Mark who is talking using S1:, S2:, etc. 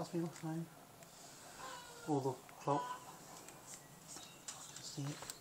S1: Pass me your phone. Or the clock. See it.